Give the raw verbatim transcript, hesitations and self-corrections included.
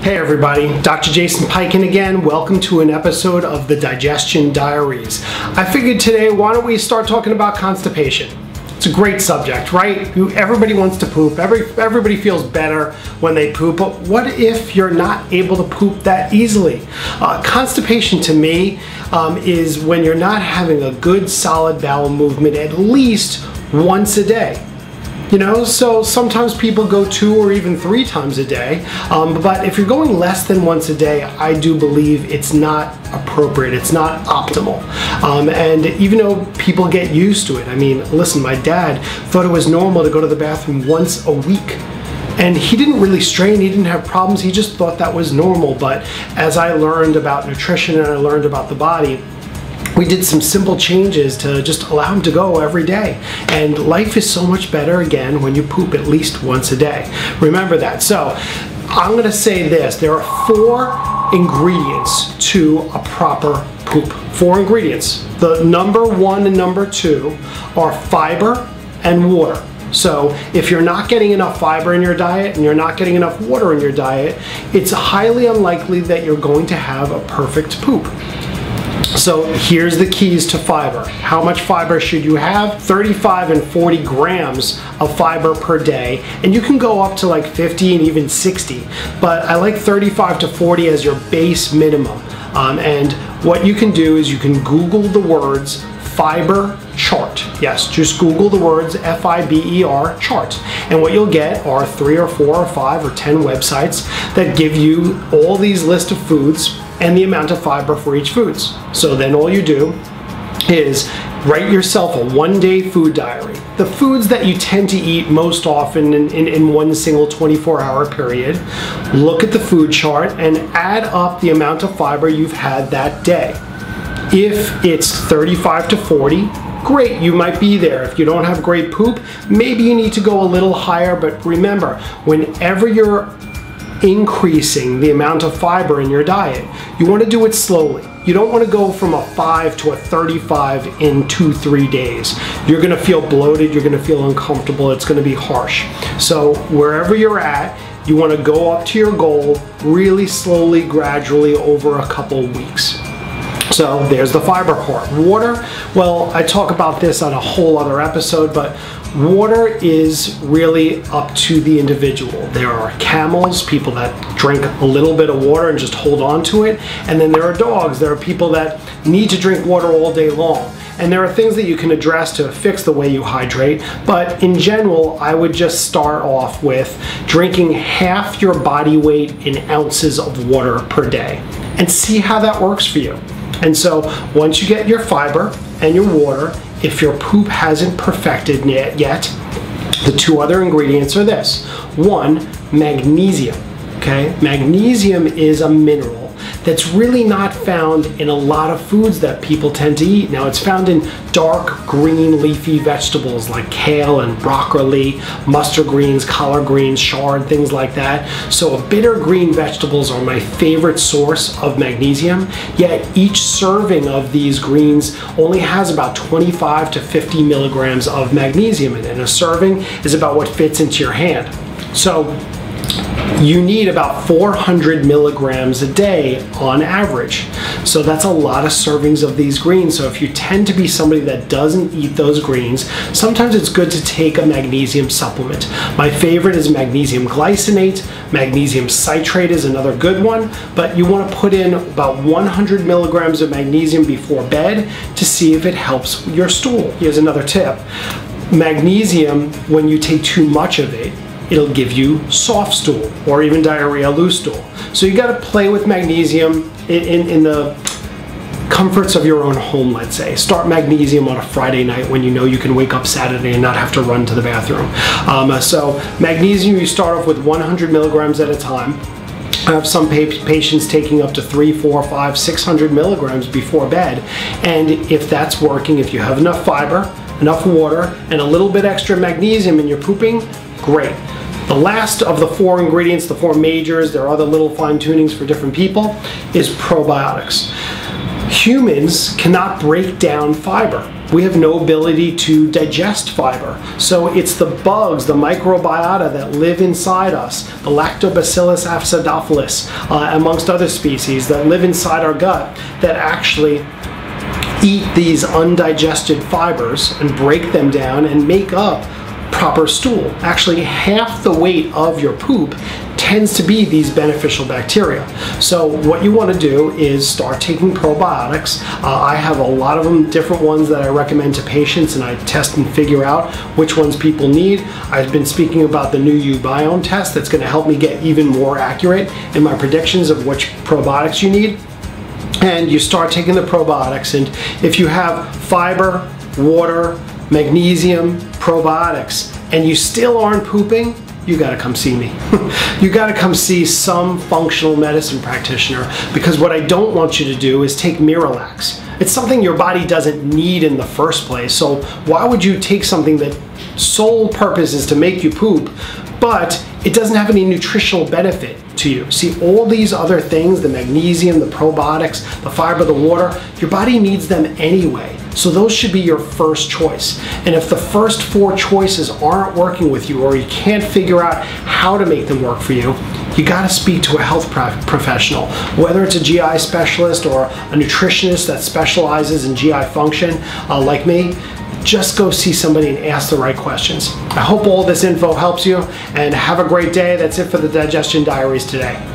Hey everybody, Doctor Jason Piken again. Welcome to an episode of the Digestion Diaries. I figured today, why don't we start talking about constipation? It's a great subject, right? You, everybody wants to poop. Every, everybody feels better when they poop, but what if you're not able to poop that easily? Uh, constipation to me um, is when you're not having a good solid bowel movement at least once a day. You know, so sometimes people go two or even three times a day, um, but if you're going less than once a day, I do believe it's not appropriate, it's not optimal. Um, and even though people get used to it, I mean, listen, my dad thought it was normal to go to the bathroom once a week. And he didn't really strain, he didn't have problems, he just thought that was normal. But as I learned about nutrition and I learned about the body, we did some simple changes to just allow him to go every day. And life is so much better, again, when you poop at least once a day. Remember that. So I'm gonna say this, there are four ingredients to a proper poop. Four ingredients. The number one and number two are fiber and water. So if you're not getting enough fiber in your diet and you're not getting enough water in your diet, it's highly unlikely that you're going to have a perfect poop. So here's the keys to fiber. How much fiber should you have? thirty-five and forty grams of fiber per day, and you can go up to like fifty and even sixty, but I like thirty-five to forty as your base minimum. Um, and what you can do is you can Google the words fiber chart. Yes, just Google the words F I B E R chart, and what you'll get are three or four or five or ten websites that give you all these lists of foods and the amount of fiber for each foods. So then all you do is write yourself a one-day food diary. The foods that you tend to eat most often in, in, in one single twenty-four hour period. Look at the food chart and add up the amount of fiber you've had that day. If it's thirty-five to forty, great, you might be there. If you don't have great poop, maybe you need to go a little higher, but remember, whenever you're increasing the amount of fiber in your diet, you want to do it slowly. You don't want to go from a five to a thirty-five in two, three days. You're going to feel bloated, you're going to feel uncomfortable, it's going to be harsh. So wherever you're at, you want to go up to your goal really slowly, gradually over a couple weeks. So there's the fiber part. Water, well, I talk about this on a whole other episode, but water is really up to the individual. There are camels, people that drink a little bit of water and just hold on to it, and then there are dogs. There are people that need to drink water all day long. And there are things that you can address to fix the way you hydrate, but in general, I would just start off with drinking half your body weight in ounces of water per day and see how that works for you. And so once you get your fiber and your water, if your poop hasn't perfected yet, the two other ingredients are this. One, magnesium. Okay, magnesium is a mineral that's really not found in a lot of foods that people tend to eat. Now, it's found in dark green leafy vegetables like kale and broccoli, mustard greens, collard greens, chard, things like that. So bitter green vegetables are my favorite source of magnesium, yet each serving of these greens only has about twenty-five to fifty milligrams of magnesium in it. And a serving is about what fits into your hand. So you need about four hundred milligrams a day on average. So that's a lot of servings of these greens. So if you tend to be somebody that doesn't eat those greens, sometimes it's good to take a magnesium supplement. My favorite is magnesium glycinate. Magnesium citrate is another good one, but you want to put in about one hundred milligrams of magnesium before bed to see if it helps your stool. Here's another tip. Magnesium, when you take too much of it, it'll give you soft stool or even diarrhea, loose stool. So you got to play with magnesium in, in, in the comforts of your own home, let's say. Start magnesium on a Friday night when you know you can wake up Saturday and not have to run to the bathroom. Um, so magnesium, you start off with one hundred milligrams at a time. I have some pa patients taking up to three, four, five, six hundred milligrams before bed. And if that's working, if you have enough fiber, enough water, and a little bit extra magnesium in your pooping, great. The last of the four ingredients, the four majors, there are other little fine tunings for different people, is probiotics. Humans cannot break down fiber. we have no ability to digest fiber. So it's the bugs, the microbiota that live inside us, the Lactobacillus acidophilus, uh, amongst other species that live inside our gut, that actually eat these undigested fibers and break them down and make up proper stool. Actually, half the weight of your poop tends to be these beneficial bacteria. So what you want to do is start taking probiotics. Uh, I have a lot of them, different ones that I recommend to patients, and I test and figure out which ones people need. I've been speaking about the new Ubiome test that's going to help me get even more accurate in my predictions of which probiotics you need. And you start taking the probiotics, and if you have fiber, water, magnesium, probiotics, and you still aren't pooping, you gotta come see me. You gotta come see some functional medicine practitioner, because what I don't want you to do is take Miralax. It's something your body doesn't need in the first place, so why would you take something that sole purpose is to make you poop, but it doesn't have any nutritional benefit to you? See, all these other things, the magnesium, the probiotics, the fiber, the water, your body needs them anyway. So those should be your first choice. And if the first four choices aren't working with you, or you can't figure out how to make them work for you, you gotta speak to a health professional, whether it's a G I specialist or a nutritionist that specializes in G I function, uh, like me. Just go see somebody and ask the right questions. I hope all this info helps you, and have a great day. That's it for the Digestion Diaries today.